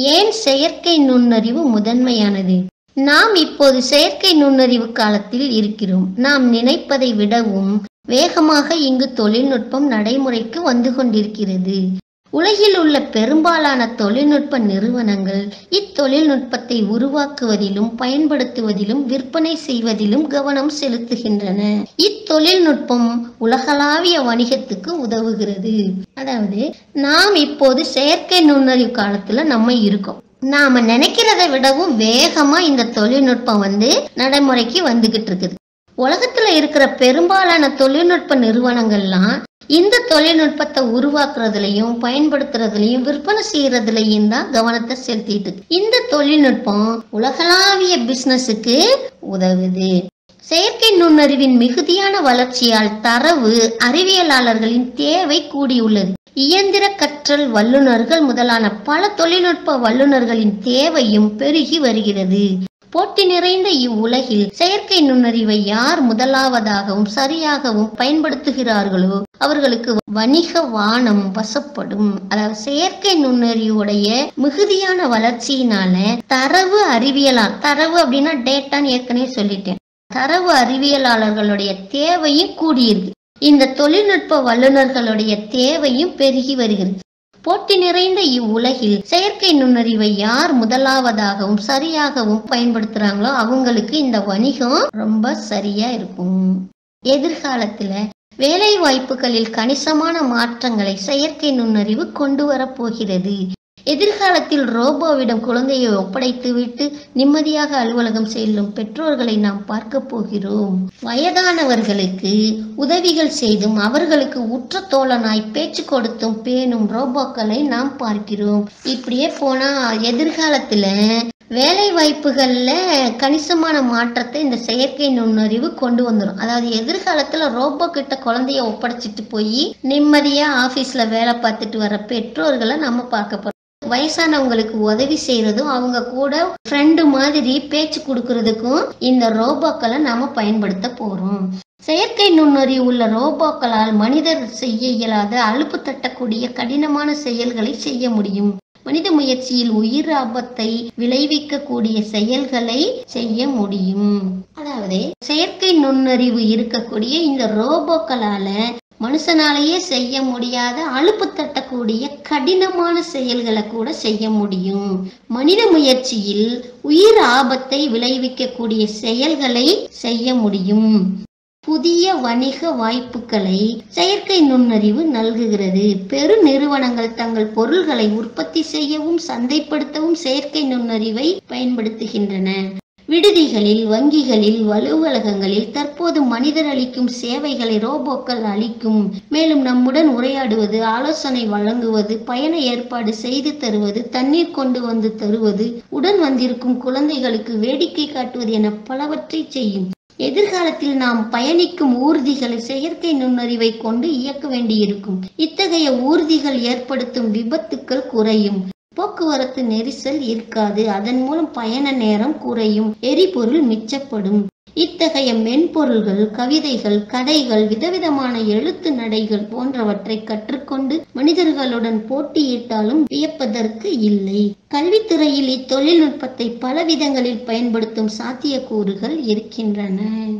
ஏன் செயற்கை நுண்ணறிவு முதன்மையானது? நாம் இப்போது செயற்கை நுண்ணறிவு காலத்தில் இருக்கிறோம். நாம் நினைப்பதை விடவும் வேகமாக இங்கு தொழில்நுட்பம் நடைமுறைக்கு வந்து கொண்டிருக்கிறது. உலகில் உள்ள பெரும்பாலான தொழில்நுட்ப நிறுவனங்கள் இத்தொழில்நுட்பத்தை உருவாக்குவதிலும் பயன்படுத்துவதிலும் விற்பனை செய்வதிலும் கவனம் செலுத்துகின்றன. இத்தொழில்நுட்பம் உலகளாவிய வணிகத்துக்கு உதவுகிறது. அதாவது நாம் இப்போது செயற்கை நுண்ணறிவு காலத்துல நம்ம இருக்கோம். நாம நினைக்கிறதை விடவும் வேகமா இந்த தொழில்நுட்பம் நடைமுறைக்கு வந்துகிட்டு இருக்குது. உலகத்துல இருக்கிற பெரும்பாலான தொழில்நுட்ப நிறுவனங்கள்லாம் இந்த தொழில்நுட்பத்தை உருவாக்குறதுலயும் பயன்படுத்துறதுலயும் விற்பனை செய்யறதுலயும் தான் கவனத்தை செலுத்திட்டு இந்த தொழில்நுட்பம் உலகளாவிய பிசினஸுக்கு உதவுது. செயற்கை நுண்ணறிவின் மிகுதியான வளர்ச்சியால் தரவு அறிவியலாளர்களின் தேவை கூடியுள்ளது. இயந்திர கற்றல் வல்லுநர்கள் முதலான பல தொழில்நுட்ப வல்லுநர்களின் தேவையும் பெருகி வருகிறது. போட்டி நிறைந்த இவ்வுலகில் செயற்கை நுண்ணறிவை யார் முதலாவதாகவும் சரியாகவும் பயன்படுத்துகிறார்களோ அவர்களுக்கு வணிக வானம் வசப்படும். அதாவது செயற்கை நுண்ணறிவுடைய மிகுதியான வளர்ச்சியினால தரவு அப்படின்னா டேட்டான்னு ஏற்கனவே சொல்லிட்டேன். தரவு அறிவியலாளர்களுடைய தேவையும் கூடியிருக்கு. இந்த தொழில்நுட்ப வல்லுநர்களுடைய தேவையும் பெருகி வருகிறது. போட்டி நிறைந்த இவ்வுலகில் செயற்கை நுண்ணறிவை யார் முதலாவதாகவும் சரியாகவும் பயன்படுத்துறாங்களோ அவங்களுக்கு இந்த வணிகம் ரொம்ப சரியா இருக்கும். எதிர்காலத்துல வேலை வாய்ப்புகளில் கணிசமான மாற்றங்களை செயற்கை நுண்ணறிவு கொண்டு வரப்போகிறது. எதிர்காலத்தில் ரோபோவிடம் குழந்தையை ஒப்படைத்து விட்டு நிம்மதியாக அலுவலகம் செல்லும் பெற்றோர்களை நாம் பார்க்க போகிறோம். வயதானவர்களுக்கு உதவிகள் செய்தும் அவர்களுக்கு உற்ற தோழனாய் பேச்சு கொடுத்தும் பேணும் ரோபோக்களை நாம் பார்க்கிறோம். இப்படியே போனா எதிர்காலத்துல வேலை வாய்ப்புகள்ல கணிசமான மாற்றத்தை இந்த செயற்கை நுண்ணறிவு கொண்டு வந்துடும். அதாவது எதிர்காலத்துல ரோபோ கிட்ட குழந்தைய ஒப்படைச்சிட்டு போய் நிம்மதியா ஆபீஸ்ல வேலை பார்த்துட்டு வர பெற்றோர்களை நம்ம பார்க்க போறோம். வயசானவங்களுக்கு உதவி செய்யறதும் அவங்க கூட ஃப்ரெண்டு மாதிரி பேச்சு கொடுக்கறதுக்கும் இந்த ரோபோக்களை நாம பயன்படுத்த போறோம். செயற்கை நுண்ணறிவு உள்ள ரோபோக்களால் மனிதர் செய்ய இயலாத அலுப்பு தட்டக்கூடிய கடினமான செயல்களை செய்ய முடியும். மனித முயற்சியில் உயிர் ஆபத்தை விளைவிக்க கூடிய செயல்களை செய்ய முடியும். அதாவது செயற்கை நுண்ணறிவு இருக்கக்கூடிய இந்த ரோபோக்களால மனுஷனாலேயே செய்ய முடியாத அலுப்பு தட்டக்கூடிய கடினமான செயல்களை கூட செய்ய முடியும். மனித முயற்சியில் உயிர் ஆபத்தை விளைவிக்க கூடிய செயல்களை செய்ய முடியும். புதிய வணிக வாய்ப்புகளை செயற்கை நுண்ணறிவு நல்குகிறது. பெரு நிறுவனங்கள் தங்கள் பொருள்களை உற்பத்தி செய்யவும் சந்தைப்படுத்தவும் செயற்கை நுண்ணறிவை பயன்படுத்துகின்றன. விடுதிகளில், வங்கிகளில், அலுவலகங்களில் தற்போது மனிதர் அளிக்கும் சேவைகளை ரோபோக்கள் அளிக்கும். மேலும் நம்முடன் உரையாடுவது, ஆலோசனை வழங்குவது, பயண ஏற்பாடு செய்து தருவது, தண்ணீர் கொண்டு வந்து தருவது, உடன் வந்திருக்கும் குழந்தைகளுக்கு வேடிக்கை காட்டுவது என பலவற்றை செய்யும். எதிர்காலத்தில் நாம் பயணிக்கும் ஊர்திகளை செயற்கை நுண்ணறிவை கொண்டு இயக்க வேண்டியிருக்கும். இத்தகைய ஊர்திகள் ஏற்படுத்தும் விபத்துக்கள் குறையும். போக்குவரத்து நெரிசல் இருக்காது. அதன் மூலம் பயண நேரம் குறையும். எரிபொருள் மிச்சப்படும். இத்தகைய மென்பொருள்கள் கவிதைகள், கதைகள், விதவிதமான எழுத்து நடைகள் போன்றவற்றை கற்றுக்கொண்டு மனிதர்களுடன் போட்டியிட்டாலும் வியப்பதற்கு இல்லை. கல்வித்துறையில் இத்தொழில்நுட்பத்தை பல விதங்களில் பயன்படுத்தும் சாத்தியக்கூறுகள் இருக்கின்றன.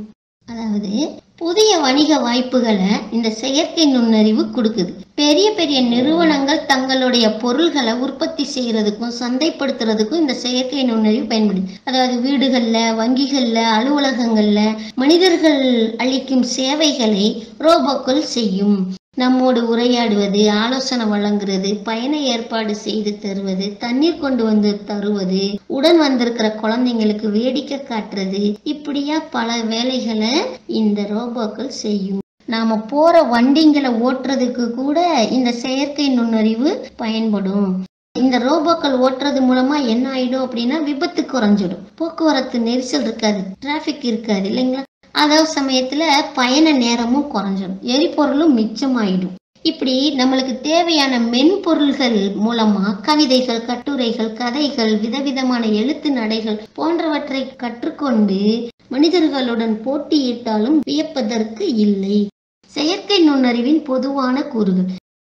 அதாவது புதிய வணிக வாய்ப்புகளை இந்த செயற்கை நுண்ணறிவு கொடுக்குது. பெரிய பெரிய நிறுவனங்கள் தங்களுடைய பொருள்களை உற்பத்தி செய்யறதுக்கும் சந்தைப்படுத்துறதுக்கும் இந்த செயற்கை நுண்ணறிவு பயன்படுது. அதாவது வீடுகள்ல, வங்கிகள்ல, அலுவலகங்கள்ல மனிதர்கள் அளிக்கும் சேவைகளை ரோபோக்கள் செய்யும். நம்மோடு உரையாடுவது, ஆலோசனை வழங்குறது, பயண ஏற்பாடு செய்து தருவது, தண்ணீர் கொண்டு வந்து தருவது, உடன் வந்திருக்கிற குழந்தைங்களுக்கு வேடிக்கை காட்டுறது, இப்படியா பல வேலைகளை இந்த ரோபோக்கள் செய்யும். நாம போற வண்டிங்களை ஓட்டுறதுக்கு கூட இந்த செயற்கை நுண்ணறிவு பயன்படும். இந்த ரோபோக்கள் ஓட்டுறது மூலமா என்ன ஆயிடும் அப்படின்னா விபத்து குறைஞ்சிடும். போக்குவரத்து நெரிசல் இருக்காது, டிராபிக் இருக்காது இல்லைங்களா? அதாவது சமயத்துல பயண நேரமும் குறைஞ்சிடும், எரிபொருளும் மிச்சமாயிடும். இப்படி நம்மளுக்கு தேவையான மென்பொருள்கள் மூலமா கவிதைகள், கட்டுரைகள், கதைகள், விதவிதமான எழுத்து நடைகள் போன்றவற்றை கற்றுக்கொண்டு மனிதர்களுடன் போட்டியிட்டாலும் வியப்பதற்கு இல்லை. செயற்கை நுண்ணறிவின் பொதுவான கூறுகள்.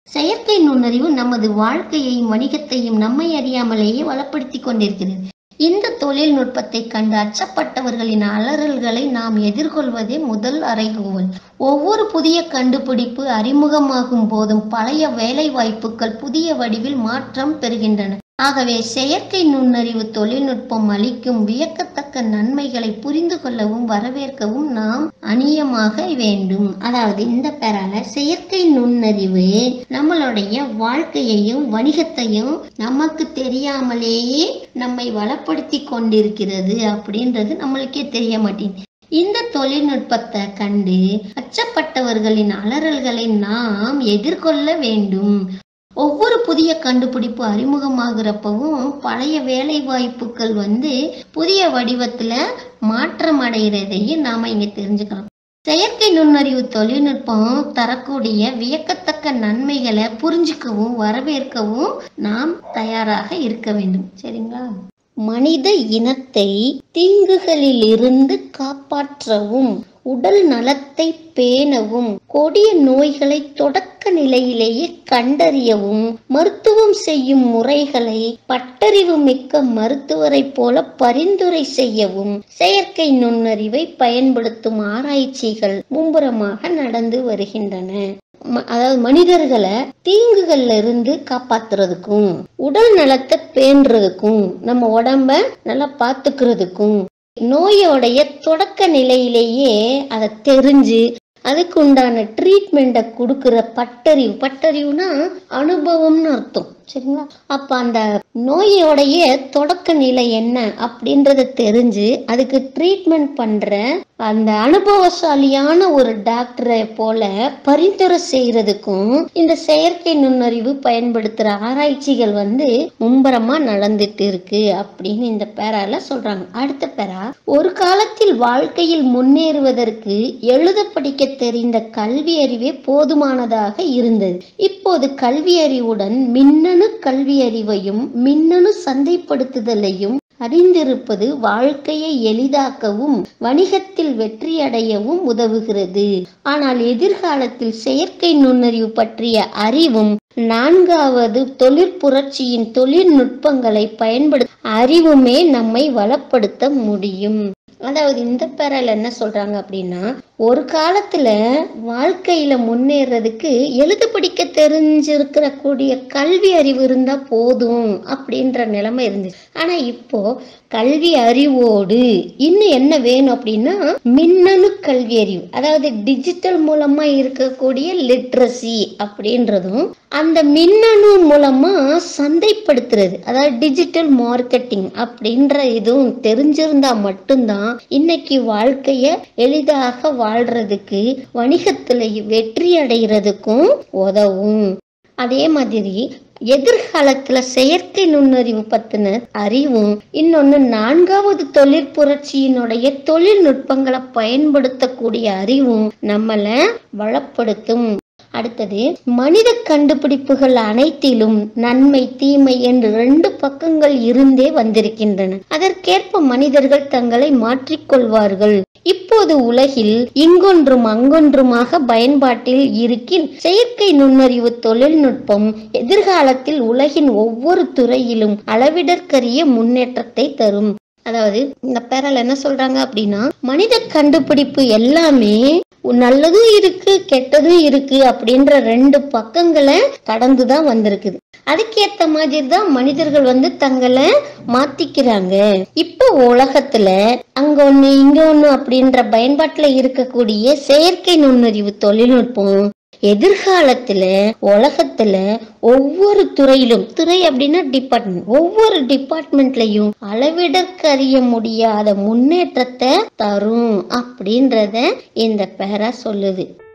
செயற்கை நுண்ணறிவு நமது வாழ்க்கையையும் வணிகத்தையும் நம்மை அறியாமலேயே வளப்படுத்தி கொண்டிருக்கிறது. இந்த தொழில்நுட்பத்தை கண்டு அச்சப்பட்டவர்களின் அலறல்களை நாம் எதிர்கொள்வதே முதல் அறைகூவல். ஒவ்வொரு புதிய கண்டுபிடிப்பு அறிமுகமாகும் போதும் பழைய வேலை வாய்ப்புகள் புதிய வடிவில் மாற்றம் பெறுகின்றன. ஆகவே செயற்கை நுண்ணறிவு தொழில்நுட்பம் அளிக்கும் வியக்கத்தக்க நன்மைகளை புரிந்து கொள்ளவும் வரவேற்கவும் நாம் அநியமாக வேண்டும். அதாவது இந்த பேரால செயற்கை நுண்ணறிவு நம்மளுடைய வாழ்க்கையையும் வணிகத்தையும் நமக்கு தெரியாமலேயே நம்மை வளப்படுத்தி கொண்டிருக்கிறது அப்படின்றது நம்மளுக்கே தெரிய மாட்டேங்குது. இந்த தொழில்நுட்பத்தை கண்டு அச்சப்பட்டவர்களின் அலறல்களை நாம் எதிர்கொள்ள வேண்டும். ஒவ்வொரு புதிய கண்டுபிடிப்பு அறிமுகமாகிறப்பவும் பழைய வேலை வாய்ப்புகள் புதிய வடிவத்துல மாற்றம் அடைகிறதையும் நாம இங்க தெரிஞ்சுக்கலாம். செயற்கை நுண்ணறிவு தொழில்நுட்பம் தரக்கூடிய வியக்கத்தக்க நன்மைகளை புரிஞ்சுக்கவும் வரவேற்கவும் நாம் தயாராக இருக்க வேண்டும். சரிங்களா? மனித இனத்தை தீங்குகளில் இருந்து காப்பாற்றவும் உடல் நலத்தை பேணவும் கொடிய நோய்களை தொடக்க நிலையிலேயே கண்டறியவும் மருத்துவம் செய்யும் முறைகளை பட்டறிவு மிக்க மருத்துவரை போல பரிந்துரை செய்யவும் செயற்கை நுண்ணறிவை பயன்படுத்தும் ஆராய்ச்சிகள் மும்முரமாக நடந்து வருகின்றன. அதாவது மனிதர்களை தீங்குகள்ல இருந்து காப்பாத்துறதுக்கும் உடல் நலத்தை பேணுறதுக்கும் நம்ம உடம்ப நல்லா பாத்துக்கிறதுக்கும் நோயோடைய தொடக்க நிலையிலேயே அதை தெரிஞ்சு அதுக்கு உண்டான ட்ரீட்மெண்ட்டை கொடுக்கிற பட்டறிவுனா அனுபவம்னு அர்த்தம். சரிங்களா? அப்ப அந்த நோயோடைய தொடக்க நிலை என்ன அப்படின்றத தெரிஞ்சு அதுக்கு ட்ரீட்மெண்ட் பண்ற அந்த அனுபவசாலியான ஒரு டாக்டரை போல பரிந்துரை செய்யறதுக்கும் இந்த செயற்கை நுண்ணறிவு பயன்படுத்துற ஆராய்ச்சிகள் மும்பரமா நடந்துட்டு இருக்கு அப்படின்னு இந்த பேரால சொல்றாங்க. அடுத்த பேரா, ஒரு காலத்தில் வாழ்க்கையில் முன்னேறுவதற்கு எழுத படிக்க தெரிந்த கல்வி அறிவே போதுமானதாக இருந்தது. இப்போது கல்வி அறிவுடன் மின்னணு கல்வி அறிவையும் மின்னணு சந்தைப்படுத்துதலையும் அறிந்திருப்பது வாழ்க்கையை எளிதாக்கவும் வணிகத்தில் வெற்றியடையவும் உதவுகிறது. ஆனால் எதிர்காலத்தில் செயற்கை நுண்ணறிவு பற்றிய அறிவும் நான்காவது தொழிற்புரட்சியின் தொழில்நுட்பங்களை பயன்படுத்த அறிவுமே நம்மை வளப்படுத்த முடியும். அதாவது இந்த பேரால என்ன சொல்றாங்க அப்படின்னா, ஒரு காலத்துல வாழ்க்கையில முன்னேறதுக்கு எழுத படிக்க தெரிஞ்சிருக்கிற கூடிய கல்வி அறிவு இருந்தா போதும் அப்படின்ற நிலைமை இருந்துச்சு. ஆனா இப்போ கல்வி அறிவோடு இன்னும் என்ன வேணும் அப்படின்னா மின்னணு கல்வி அறிவு, அதாவது டிஜிட்டல் மூலமா இருக்கக்கூடிய லிட்ரஸி அப்படின்றதும் அந்த மின்னணு மூலமா சந்தைப்படுத்துறது, அதாவது டிஜிட்டல் மார்க்கெட்டிங் அப்படின்ற இதுவும் தெரிஞ்சிருந்தா மட்டும்தான் இன்னைக்கு வாழ்க்கைய எளிதாக வாழ்றதுக்கு வணிகத்துல வெற்றி அடைகிறதுக்கும் உதவும். அதே மாதிரி எதிர்காலத்துல செயற்கை நுண்ணறிவு பத்தின அறிவும் இன்னொன்னு நான்காவது தொழிற்புரட்சியினுடைய தொழில்நுட்பங்களை பயன்படுத்தக்கூடிய அறிவும் நம்மள வளப்படுத்தும். அடுத்தது, மனித கண்டுபிடிப்புகள் அனைத்திலும் நன்மை தீமை என்று 2 பக்கங்கள் இருந்தே வந்திருக்கின்றன. அதற்கேற்ப மனிதர்கள் தங்களை மாற்றிக்கொள்வார்கள். இப்போது உலகில் இங்கொன்றும் அங்கொன்றுமாக பயன்பாட்டில் இருக்கின் செயற்கை நுண்ணறிவு தொழில்நுட்பம் எதிர்காலத்தில் உலகின் ஒவ்வொரு துறையிலும் அளவிடற்கரிய முன்னேற்றத்தை தரும். அதாவது இந்த பேரால என்ன சொல்றாங்க அப்படின்னா, மனித கண்டுபிடிப்பு எல்லாமே நல்லதும் இருக்கு கெட்டதும் இருக்கு அப்படின்ற 2 பக்கங்களை கடந்துதான் வந்திருக்குது. அதுக்கேத்த மாதிரி தான் மனிதர்கள் தங்களை மாத்திக்கிறாங்க. இப்ப உலகத்துல அங்க ஒண்ணு இங்க ஒண்ணு அப்படின்ற பயன்பாட்டுல இருக்கக்கூடிய செயற்கை நுண்ணறிவு தொழில்நுட்பம் எதிர்காலத்துல உலகத்துல ஒவ்வொரு துறையிலும், துறை அப்படின்னா டிபார்ட்மெண்ட், ஒவ்வொரு டிபார்ட்மெண்ட்லயும் அளவிடற்கறிய முடியாத முன்னேற்றத்தை தரும் அப்படின்றத இந்த பேரா சொல்லுது.